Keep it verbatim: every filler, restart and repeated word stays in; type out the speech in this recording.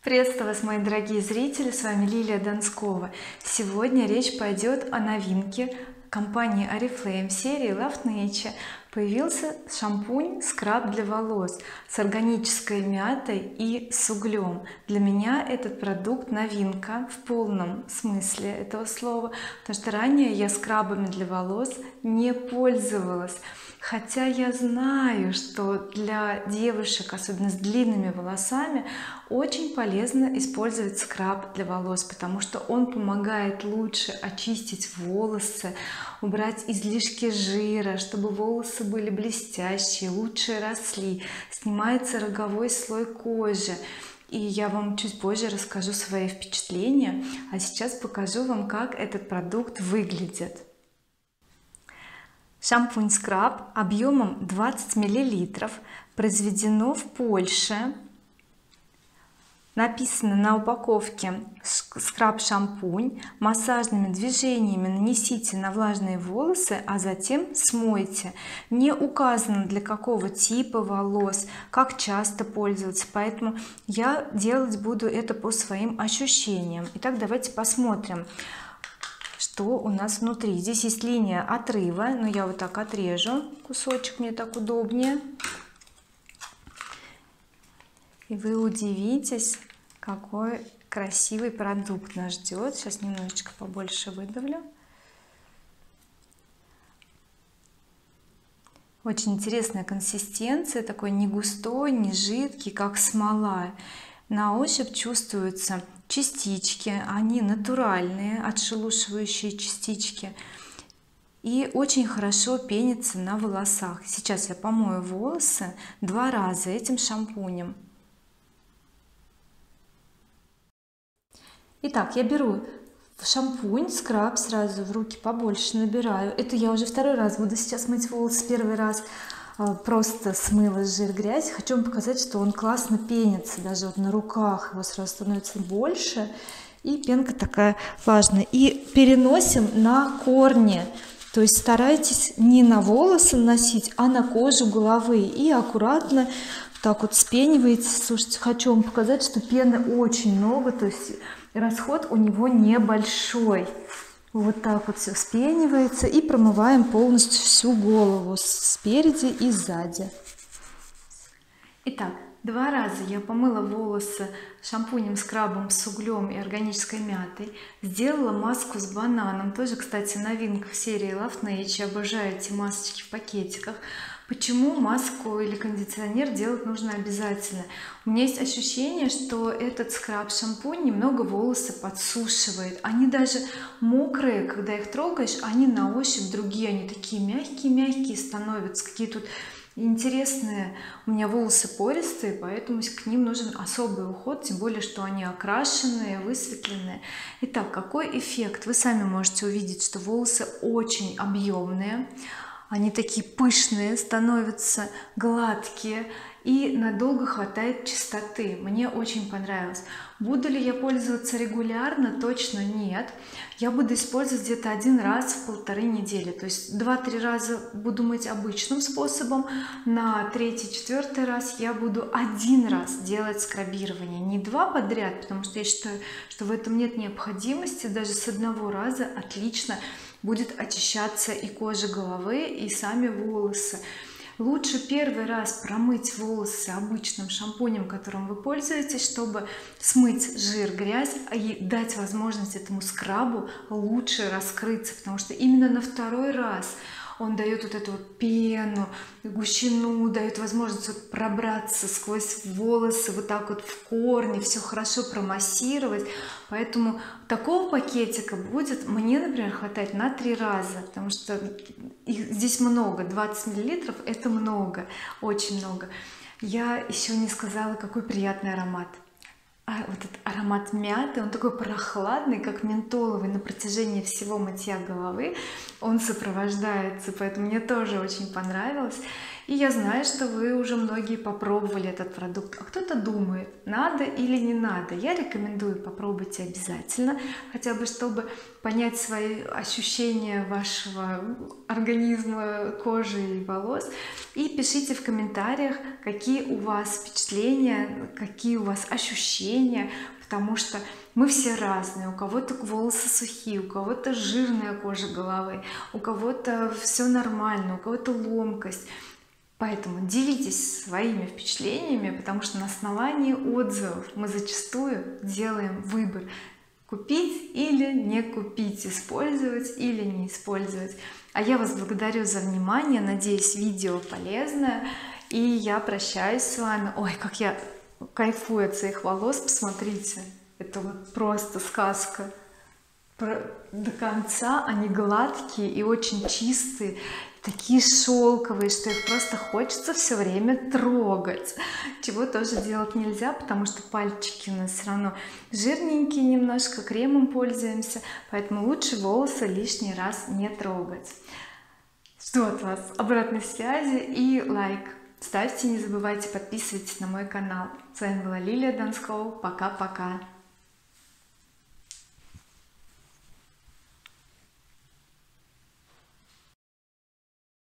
Приветствую вас, мои дорогие зрители, с вами Лилия Донскова. Сегодня речь пойдет о новинке компании oriflame серии Love Nature. Появился шампунь скраб для волос с органической мятой и с углем. Для меня этот продукт новинка в полном смысле этого слова, потому что ранее я скрабами для волос не пользовалась, хотя я знаю, что для девушек, особенно с длинными волосами, очень полезно использовать скраб для волос, потому что он помогает лучше очистить волосы, убрать излишки жира, чтобы волосы были блестящие, лучше росли, снимается роговой слой кожи. И я вам чуть позже расскажу свои впечатления, а сейчас покажу вам, как этот продукт выглядит. Шампунь скраб объемом двадцать миллилитров, произведено в Польше. Написано на упаковке: скраб шампунь, массажными движениями нанесите на влажные волосы, а затем смойте. Не указано, для какого типа волос, как часто пользоваться, поэтому я делать буду это по своим ощущениям. Итак, давайте посмотрим, что у нас внутри. Здесь есть линия отрыва, но я вот так отрежу кусочек, мне так удобнее, и вы удивитесь, какой красивый продукт нас ждет. Сейчас немножечко побольше выдавлю. Очень интересная консистенция, такой не густой, не жидкий, как смола. На ощупь чувствуются частички, они натуральные, отшелушивающие частички, и очень хорошо пенится на волосах. Сейчас я помою волосы два раза этим шампунем. Итак, я беру шампунь скраб, сразу в руки побольше набираю. Это я уже второй раз буду сейчас мыть волосы. Первый раз просто смыла жир, грязь. Хочу вам показать, что он классно пенится, даже вот на руках его сразу становится больше, и пенка такая влажная. И переносим на корни, то есть старайтесь не на волосы наносить, а на кожу головы, и аккуратно так вот спениваете. Слушайте, хочу вам показать, что пены очень много, то есть расход у него небольшой. Вот так вот все вспенивается, и промываем полностью всю голову спереди и сзади. Итак, два раза я помыла волосы шампунем скрабом с углем и органической мятой, сделала маску с бананом, тоже, кстати, новинка в серии Love Nature. Обожаю эти масочки в пакетиках. Почему маску или кондиционер делать нужно обязательно? У меня есть ощущение, что этот скраб шампунь немного волосы подсушивает. Они даже мокрые, когда их трогаешь, они на ощупь другие, они такие мягкие-мягкие становятся, какие тут интересные. У меня волосы пористые, поэтому к ним нужен особый уход, тем более что они окрашенные, высветленные. Итак, какой эффект? Вы сами можете увидеть, что волосы очень объемные, они такие пышные становятся, гладкие, и надолго хватает чистоты. Мне очень понравилось. Буду ли я пользоваться регулярно? Точно нет. Я буду использовать где-то один раз в полторы недели, то есть два-три раза буду мыть обычным способом, на третий-четвертый раз я буду один раз делать скрабирование, не два подряд, потому что я считаю, что в этом нет необходимости. Даже с одного раза отлично будет очищаться и кожа головы, и сами волосы. Лучше первый раз промыть волосы обычным шампунем, которым вы пользуетесь, чтобы смыть жир, грязь, и дать возможность этому скрабу лучше раскрыться, потому что именно на второй раз он дает вот эту вот пену, гущину, дает возможность вот пробраться сквозь волосы, вот так вот в корни, все хорошо промассировать. Поэтому такого пакетика будет мне, например, хватать на три раза, потому что их здесь много, двадцать миллилитров, это много, очень много. Я еще не сказала, какой приятный аромат. А вот этот аромат мяты, он такой прохладный, как ментоловый, на протяжении всего мытья головы он сопровождается, поэтому мне тоже очень понравилось. И я знаю, что вы уже многие попробовали этот продукт, а кто-то думает, надо или не надо. Я рекомендую, попробуйте обязательно, хотя бы чтобы понять свои ощущения вашего организма, кожи и волос. И пишите в комментариях, какие у вас впечатления, какие у вас ощущения, потому что мы все разные. У кого-то волосы сухие, у кого-то жирная кожа головы, у кого-то все нормально, у кого-то ломкость. Поэтому делитесь своими впечатлениями, потому что на основании отзывов мы зачастую делаем выбор: купить или не купить, использовать или не использовать. А я вас благодарю за внимание, надеюсь, видео полезное, и я прощаюсь с вами. Ой, как я кайфую от своих волос, посмотрите, это вот просто сказка. До конца они гладкие и очень чистые, такие шелковые, что их просто хочется все время трогать, чего тоже делать нельзя, потому что пальчики у нас все равно жирненькие, немножко кремом пользуемся, поэтому лучше волосы лишний раз не трогать. Жду от вас обратной связи и лайк ставьте, не забывайте, подписывайтесь на мой канал. С вами была Лилия Донского. Пока-пока.